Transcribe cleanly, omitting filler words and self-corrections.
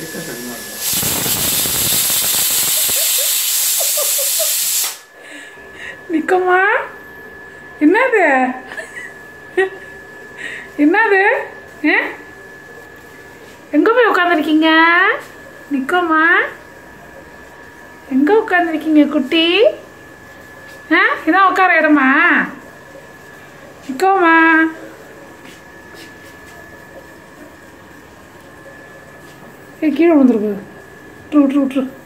நிக்கம்மா, என்னது என்னது? எங்கே போய் உட்காந்துருக்கீங்க? நிக்கம்மா, எங்கே உட்காந்துருக்கீங்க குட்டி? இதான் உட்கார இடமா? நிக்கம்மா, கீழே விழுந்துருக்கு. விட்ரு விட்ரு விட்ரு.